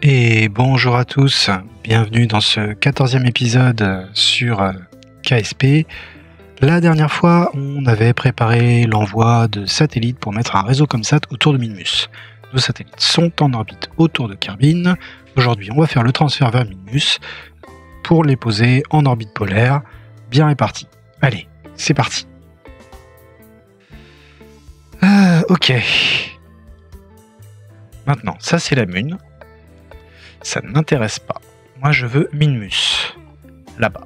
Et bonjour à tous, bienvenue dans ce 14e épisode sur KSP. La dernière fois, on avait préparé l'envoi de satellites pour mettre un réseau ComSat autour de Minmus. Nos satellites sont en orbite autour de Kerbin. Aujourd'hui, on va faire le transfert vers Minmus pour les poser en orbite polaire, bien répartis. Allez, c'est parti. Ok. Maintenant, ça c'est la Mune. Ça ne m'intéresse pas. Moi, je veux Minmus. Là-bas.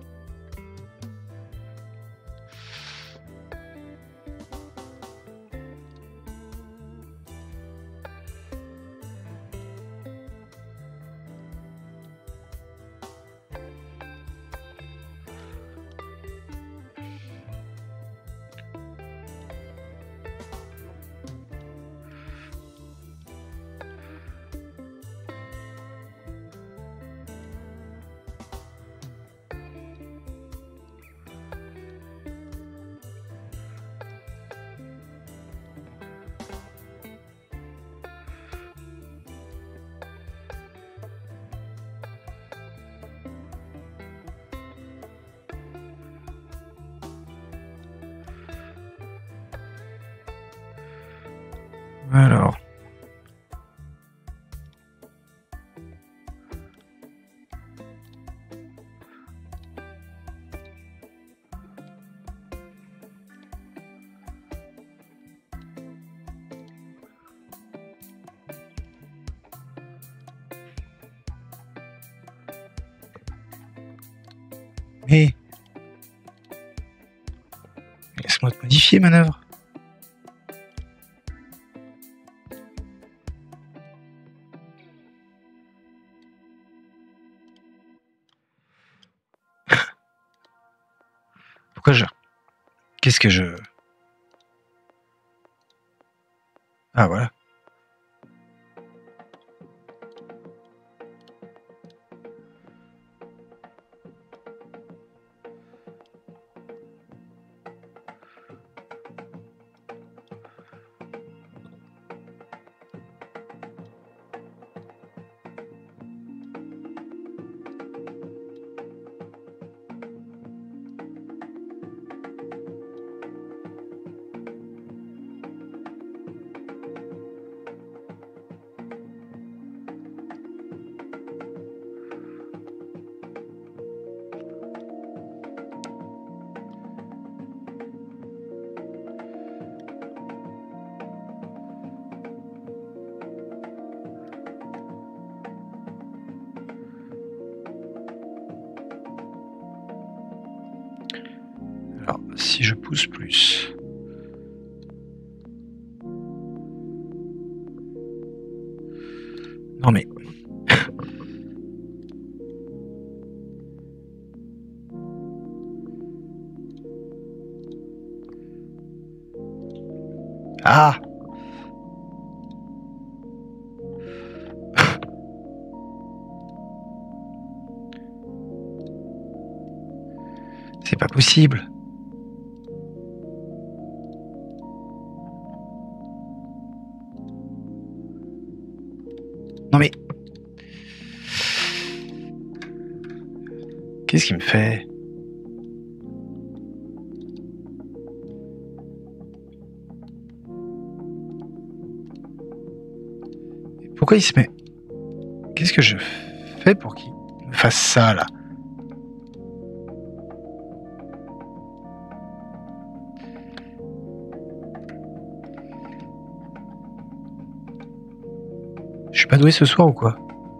Alors. Mais laisse-moi te modifier, manœuvre. Pourquoi je... Qu'est-ce que je... Ah, voilà. Alors, si je pousse plus... Non mais... Ah! C'est pas possible. Non mais... Qu'est-ce qu'il me fait? Pourquoi il se met... Qu'est-ce que je fais pour qu'il me fasse ça, là? Je suis pas doué ce soir ou quoi?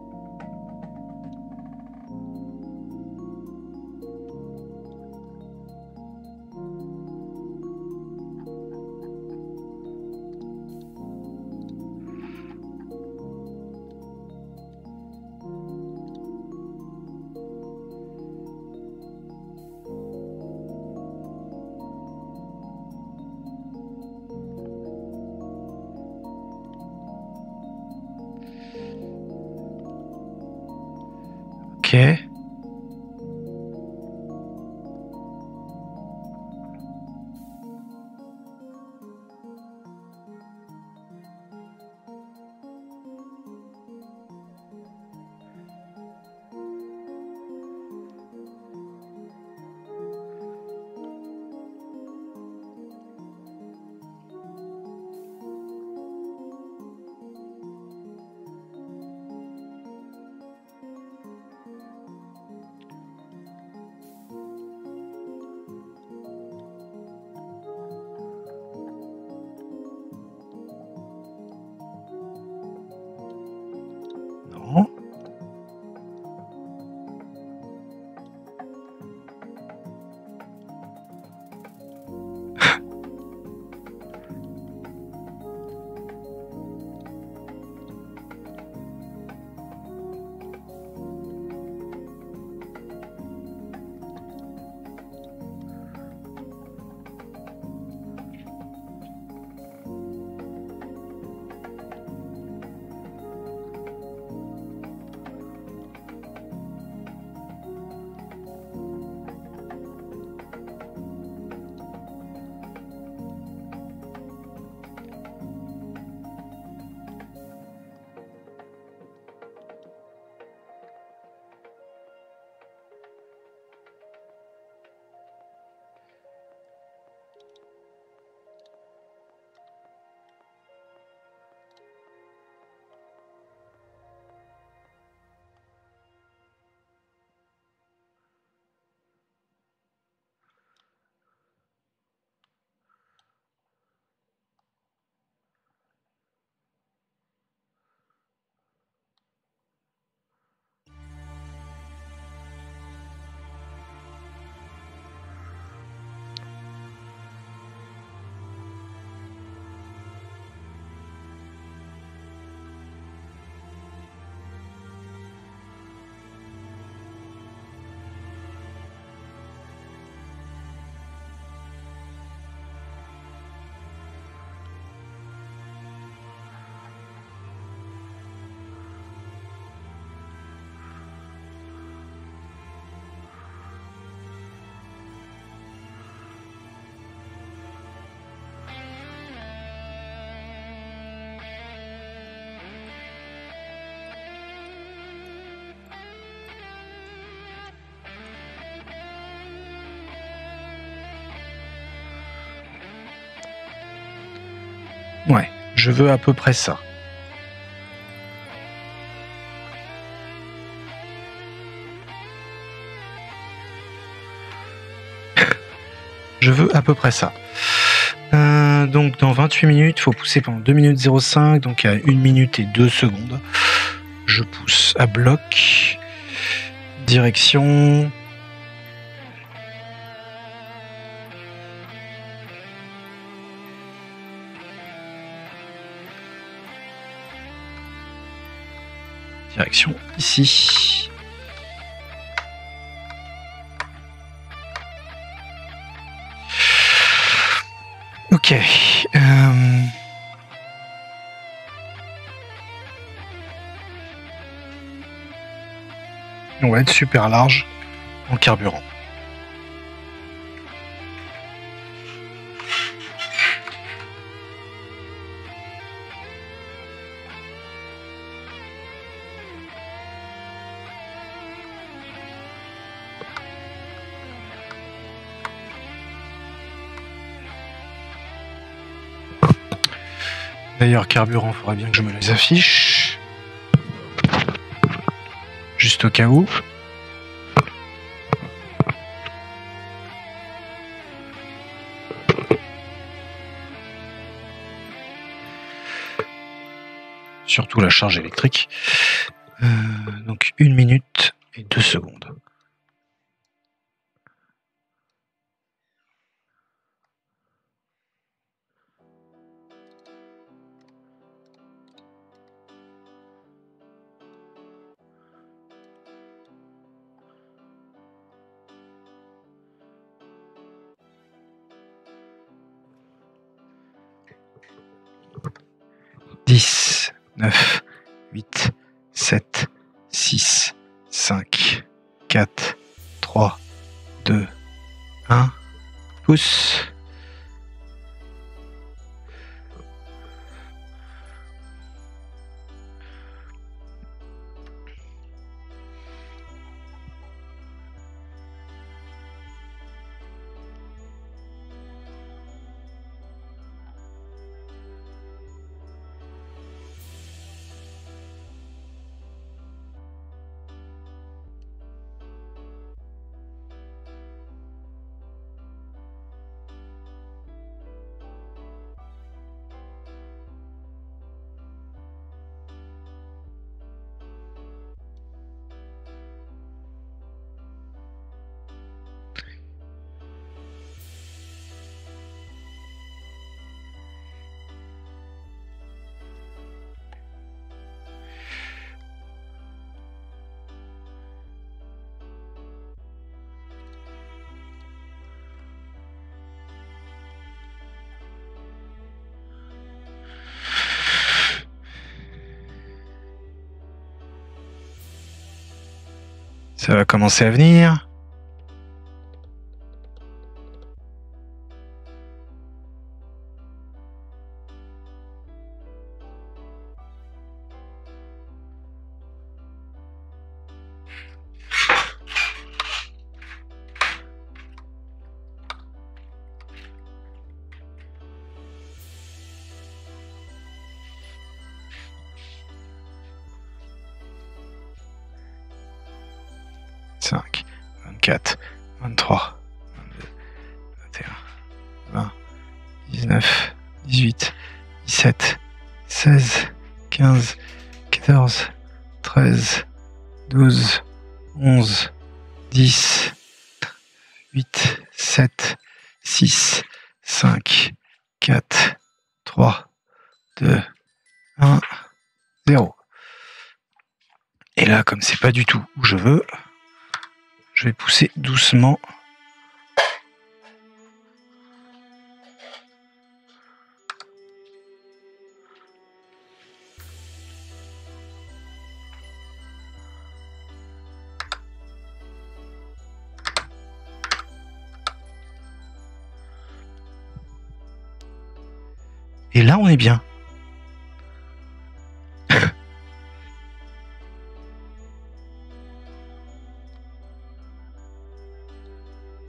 Ok. Ouais, je veux à peu près ça. Je veux à peu près ça. Donc dans 28 minutes, il faut pousser pendant 2 minutes 05, donc à 1 minute et 2 secondes. Je pousse à bloc. Direction. Direction ici. Ok. On va être super large en carburant. D'ailleurs, carburant, il faudrait bien que je me les affiche. Juste au cas où. Surtout la charge électrique. Donc 1 minute et 2 secondes. Dix, 9, 8, 7, 6, 5, 4, 3, 2, 1. Pousse. Ça va commencer à venir. Cinq, 24, 23, 22, 21, 20, 19, 18, 17, 16, 15, 14, 13, 12, 11, 10, 8, 7, 6, 5, 4, 3, 2, 1, 0. Et là, comme c'est pas du tout où je veux, je vais pousser doucement. Et là, on est bien.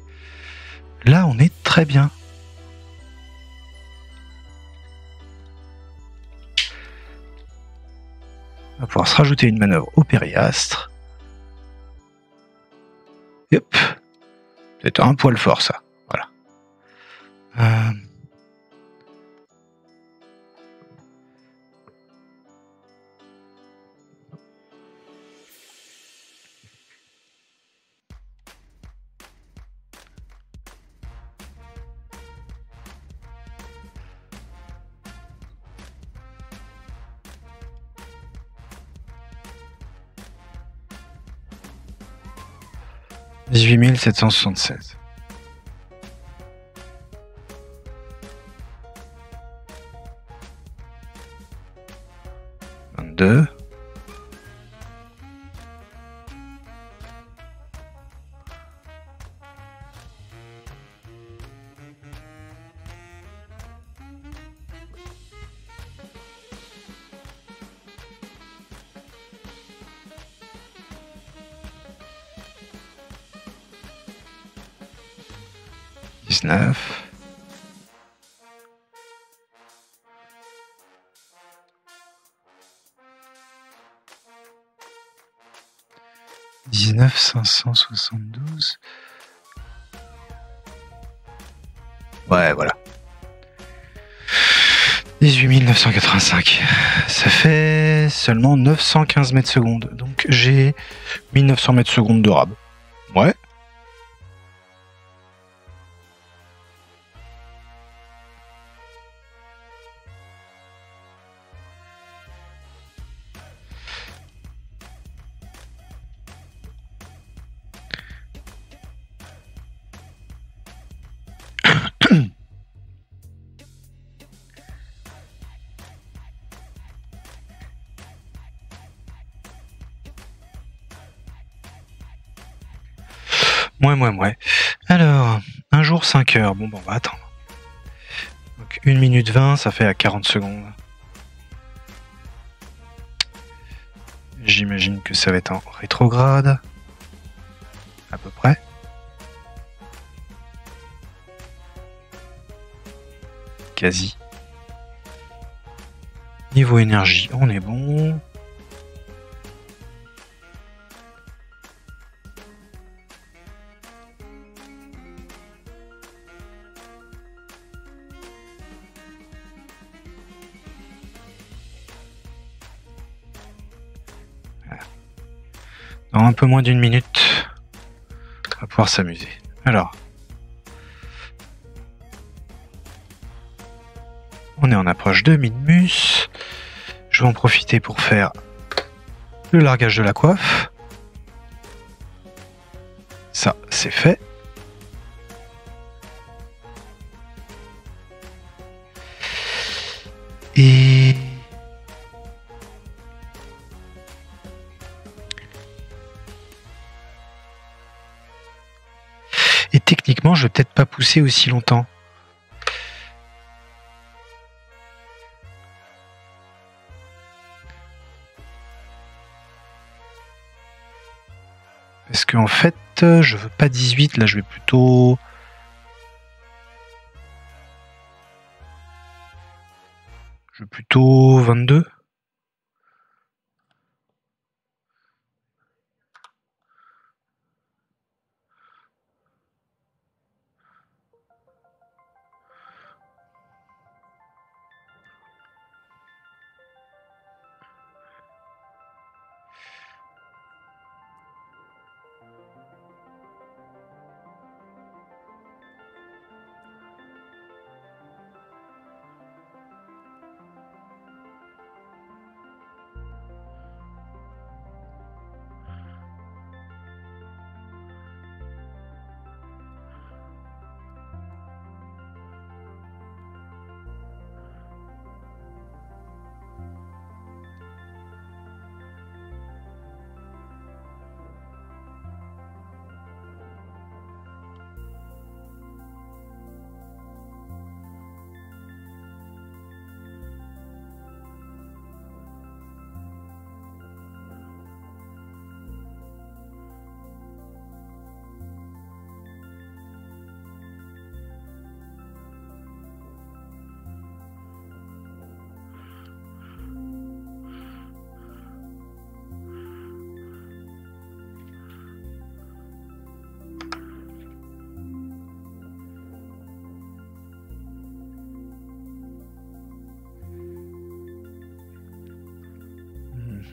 Là, on est très bien. va pouvoir se rajouter une manœuvre au périastre. Et hop. C'est un poil fort, ça. Voilà. 18 776. 22. 19. 572. Ouais, voilà. 18 985. Ça fait seulement 915 mètres secondes. Donc j'ai 1900 mètres secondes de rab. Ouais. Ouais. Alors, un jour 5 heures. Bon, on va attendre. Donc 1 minute 20, ça fait à 40 secondes. J'imagine que ça va être en rétrograde. À peu près. Quasi. Niveau énergie, on est bon. Dans un peu moins d'une minute, on va pouvoir s'amuser. Alors, on est en approche de Minmus. Je vais en profiter pour faire le largage de la coiffe. Ça, c'est fait. Et techniquement, je vais peut-être pas pousser aussi longtemps. Parce qu'en fait, je veux pas 18, là je vais plutôt... Je veux plutôt 22.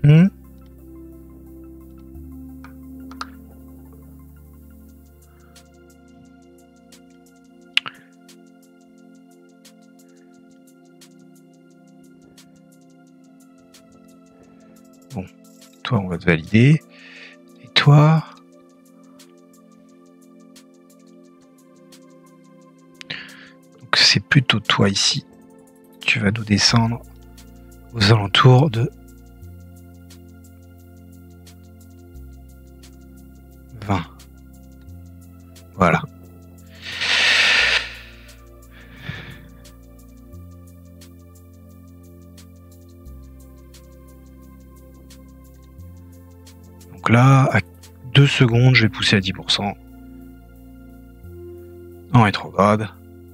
Bon, toi on va te valider. Et toi... Donc c'est plutôt toi ici. Tu vas nous descendre aux alentours de 20. Voilà. Donc là, à 2 secondes, je vais pousser à 10%. En rétrograde.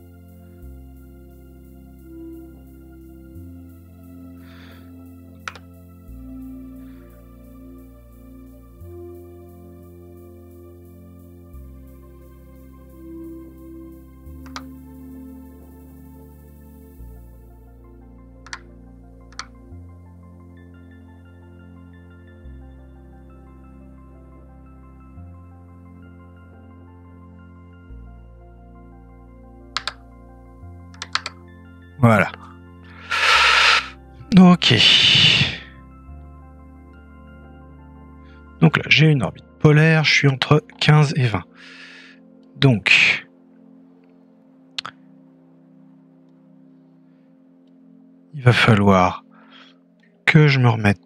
Voilà. Ok. Donc là, j'ai une orbite polaire, je suis entre 15 et 20. Donc, il va falloir que je me remette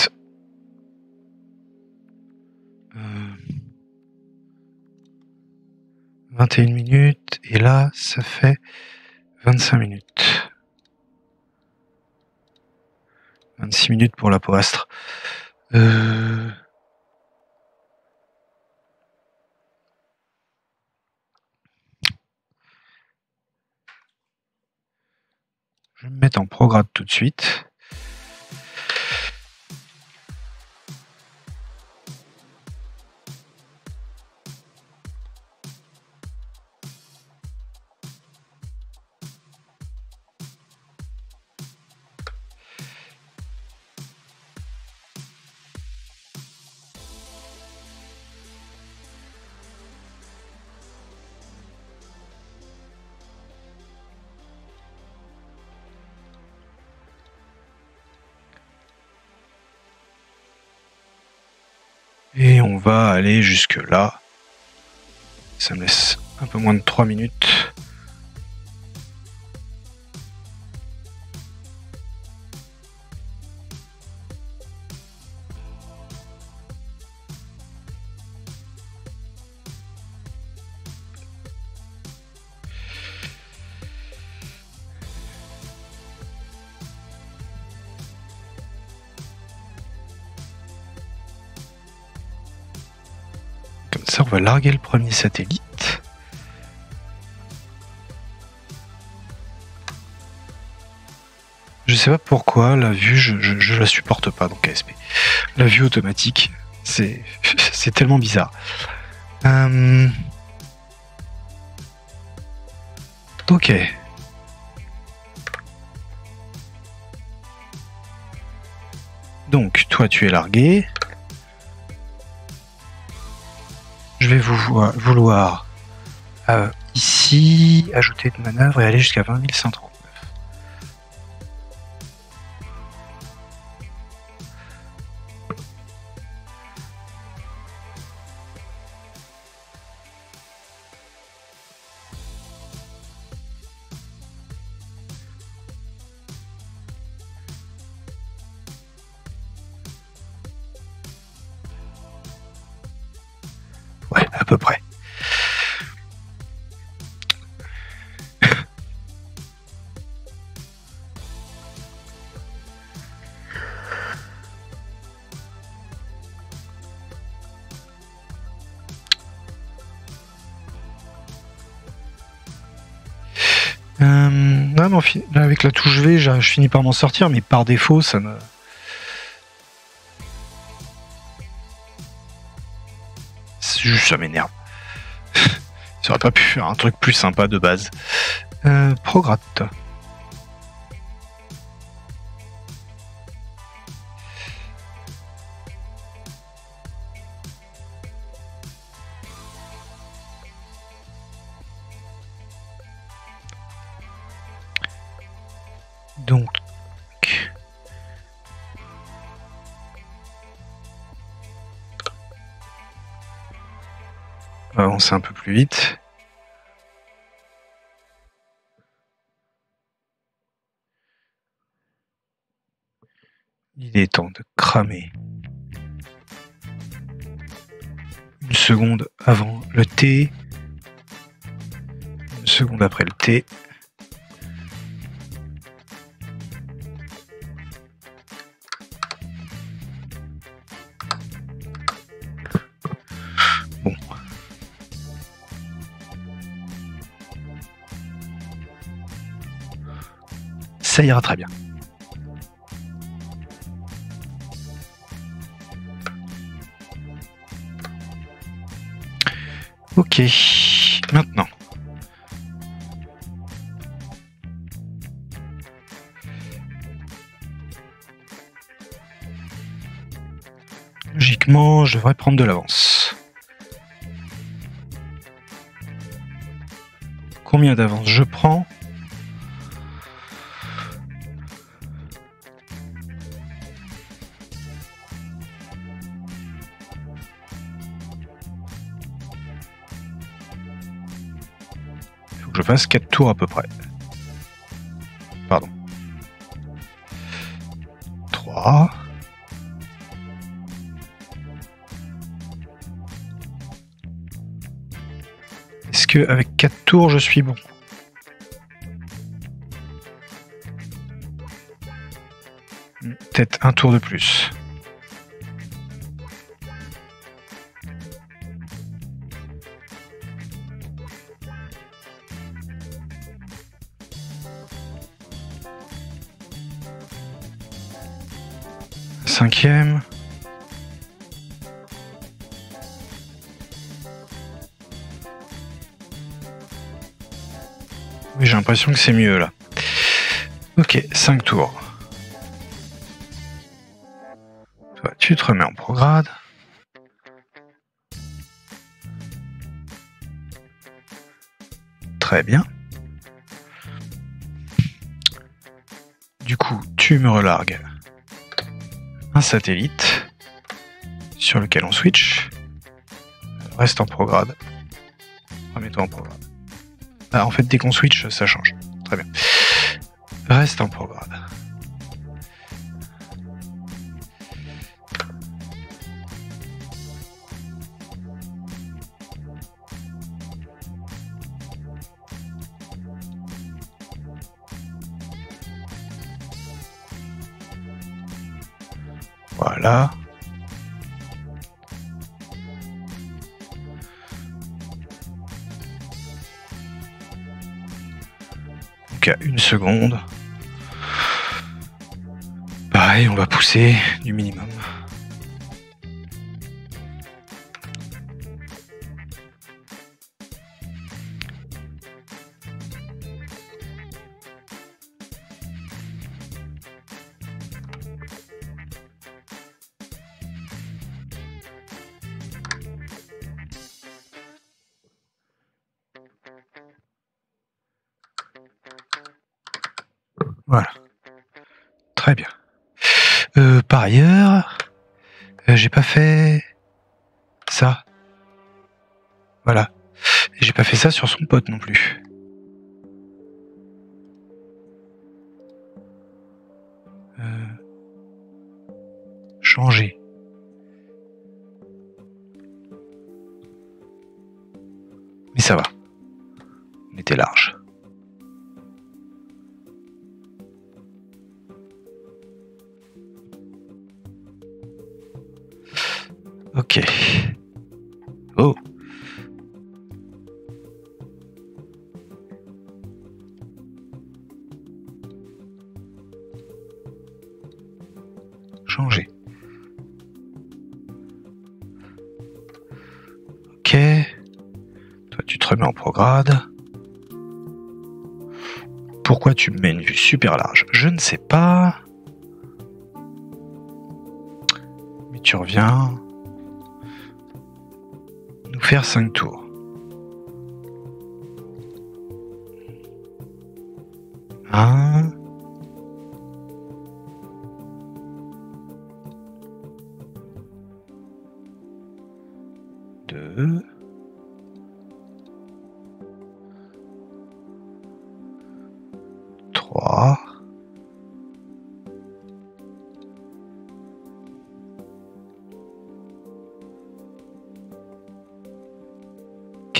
21 minutes, et là, ça fait 25 minutes. 26 minutes pour la Poastre. Je vais me mettre en prograde tout de suite. Et on va aller jusque là. Ça me laisse un peu moins de 3 minutes. Comme ça, on va larguer le premier satellite. Je sais pas pourquoi la vue, je la supporte pas dans KSP. La vue automatique, c'est tellement bizarre. Ok. Donc, toi, tu es largué. Je vais vouloir ici ajouter de manœuvre et aller jusqu'à 20 139. Ouais, à peu près. Ouais, mais avec la touche V, je finis par m'en sortir, mais par défaut, ça me... Ça m'énerve. Ça aurait pas pu faire un truc plus sympa de base. Prograde. On va avancer un peu plus vite. Il est temps de cramer. Une seconde avant le T. Une seconde après le T. Bon. Ça ira très bien. Ok, maintenant. Logiquement, je devrais prendre de l'avance. Combien d'avance je prends ? Il faut que je fasse 4 tours à peu près. Pardon. 3. Est-ce que avec 4 tours, je suis bon ? Peut-être un tour de plus. Cinquième. Oui, j'ai l'impression que c'est mieux là. Ok, 5 tours. Toi, tu te remets en prograde. Très bien. Du coup, tu me relargues un satellite sur lequel on switch. Reste en prograde. Remets-toi en prograde. Ah, en fait, dès qu'on switch, ça change. Très bien. Reste en prograde. Voilà. Donc à 1 seconde. Pareil, on va pousser du minimum. Voilà. Très bien. Par ailleurs, j'ai pas fait ça. Voilà. Et j'ai pas fait ça sur son pote non plus. Changer. Mais ça va. On était large. Ok. Oh. Changer. Ok. Toi, tu te remets en prograde. Pourquoi tu me mets une vue super large ? Je ne sais pas. Mais tu reviens nous faire 5 tours. Un. Deux.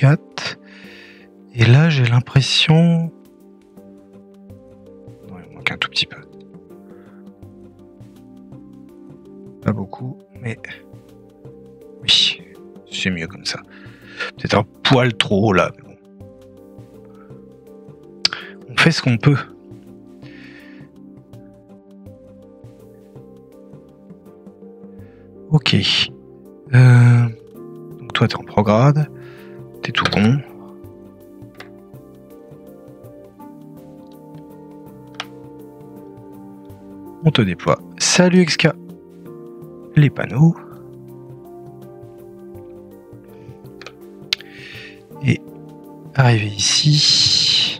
4. Et là, j'ai l'impression... Non, il manque un tout petit peu. Pas beaucoup, mais... Oui, c'est mieux comme ça. Peut-être un poil trop haut, là, mais bon. On fait ce qu'on peut. Ok. Donc toi, t'es en prograde. T'es tout con. On te déploie. Salut XK. Les panneaux. Et arrivé ici.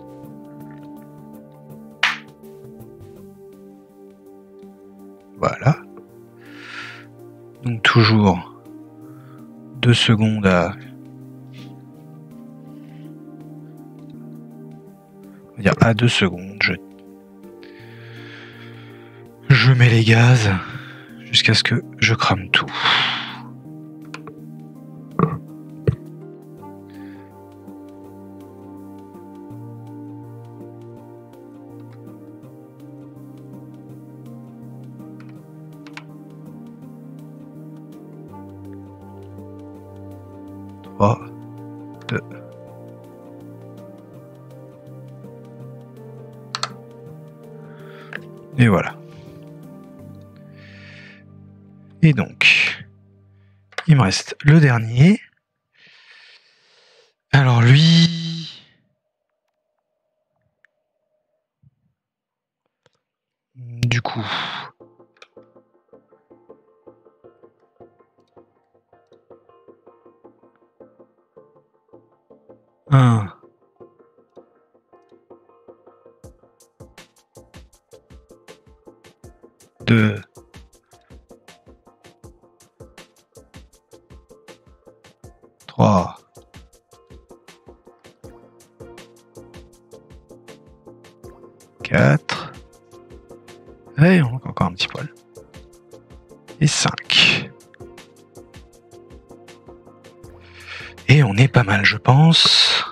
Voilà. Donc toujours 2 secondes à... On va dire à 2 secondes. Je mets les gaz jusqu'à ce que je crame tout. Trois, 2. Et voilà. Et donc, il me reste le dernier. Alors lui... Du coup... 1... 2... 3... 4... Et on manque encore un petit poil. Et 5. Et on est pas mal, je pense.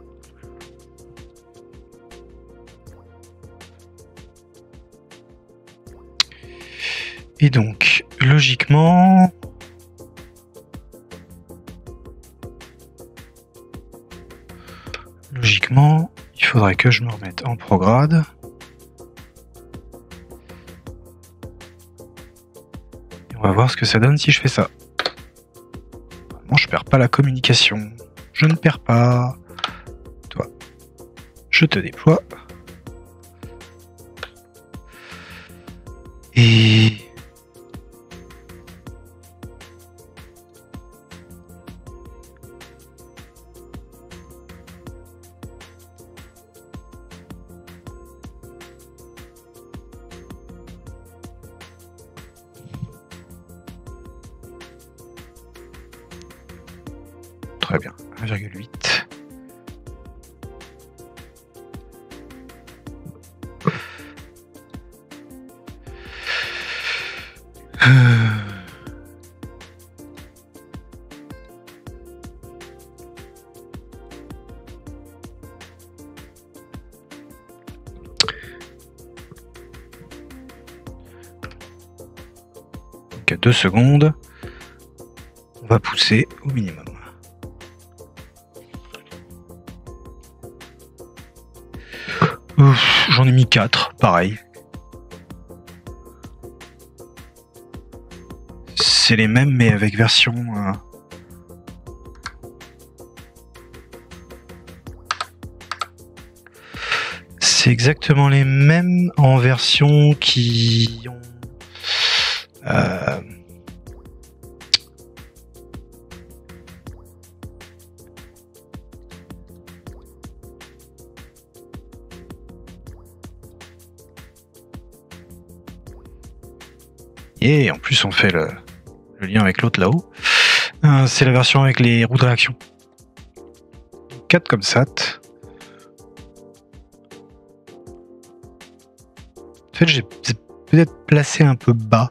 Et donc, logiquement... il faudrait que je me remette en prograde. Et on va voir ce que ça donne si je fais ça. Bon, je perds pas la communication. Je ne perds pas. Toi, je te déploie. Et... Très bien, 1,8. Donc à 2 secondes, on va pousser au minimum. J'en ai mis 4, pareil. C'est les mêmes mais avec version... C'est exactement les mêmes en version qui ont... Et en plus on fait le lien avec l'autre là-haut. C'est la version avec les roues de réaction. 4 comme SAT. En fait j'ai peut-être placé un peu bas.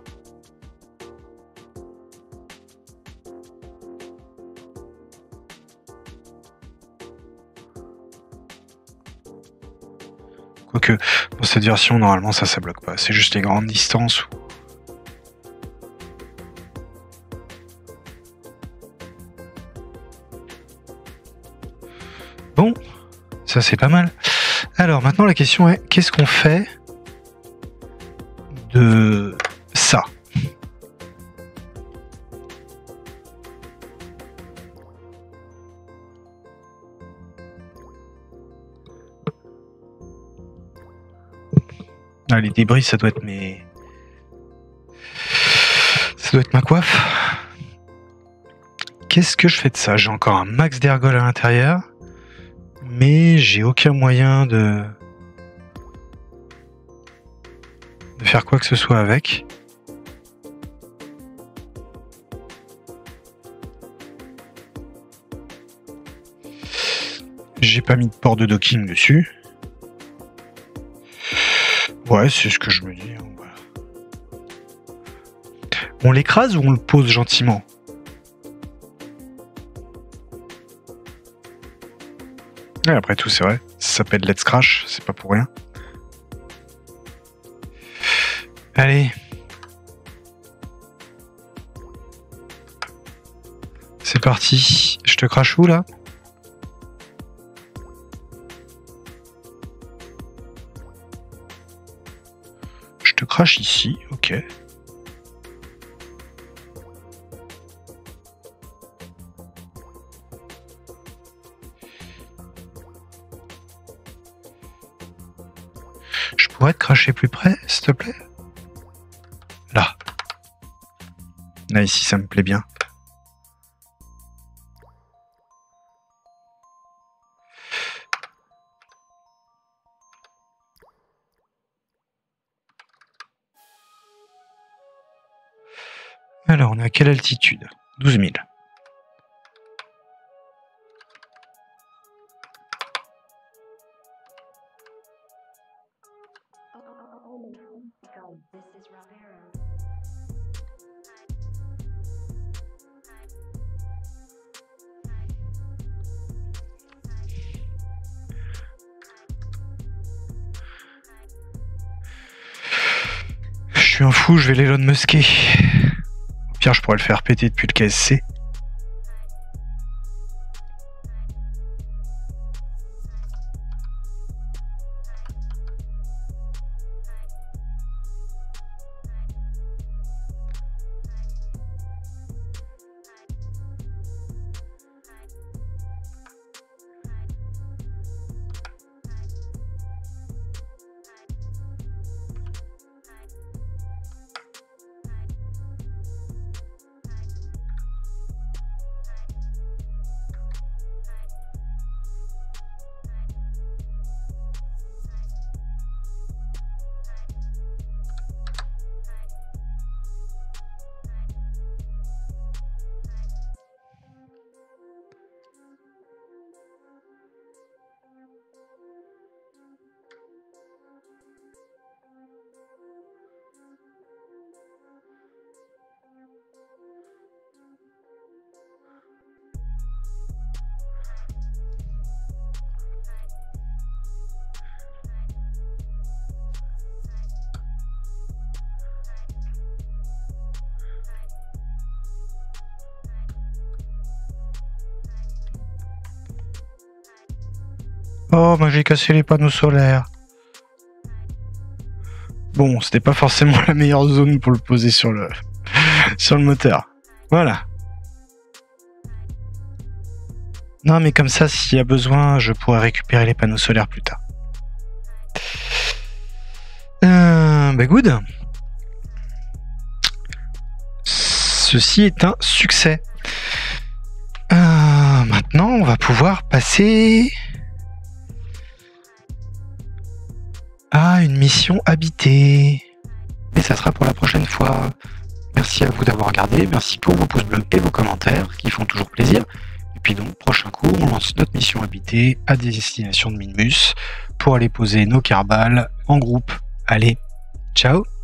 Quoique, dans cette version, normalement, ça bloque pas. C'est juste les grandes distances. Bon, ça c'est pas mal. Alors maintenant la question est, qu'est-ce qu'on fait de ça ? Ah, les débris, ça doit être ma coiffe. Qu'est-ce que je fais de ça ? J'ai encore un max d'ergol à l'intérieur, mais j'ai aucun moyen de faire quoi que ce soit avec. J'ai pas mis de port de docking dessus. Ouais, c'est ce que je me dis. Voilà. On l'écrase ou on le pose gentiment ? Et après tout, c'est vrai. Ça s'appelle Let's Crash, c'est pas pour rien. Allez. C'est parti. Je te crache où là ? Je te crache ici, ok. Je pourrais te cracher plus près, s'il te plaît ? Là. Là, ici, ça me plaît bien. Alors, on est à quelle altitude ? 12 000. Je suis un fou, je vais l'Elon Musker. Au pire, je pourrais le faire péter depuis le KSC. Oh, j'ai cassé les panneaux solaires. Bon, c'était pas forcément la meilleure zone pour le poser sur le moteur. Voilà. Non, mais comme ça, s'il y a besoin, je pourrais récupérer les panneaux solaires plus tard. Good. Ceci est un succès. Maintenant, on va pouvoir passer à une mission habitée. Et ça sera pour la prochaine fois. Merci à vous d'avoir regardé. Merci pour vos pouces bleus et vos commentaires qui font toujours plaisir. Et puis donc, prochain coup, on lance notre mission habitée à destination de Minmus pour aller poser nos carbales en groupe. Allez, ciao!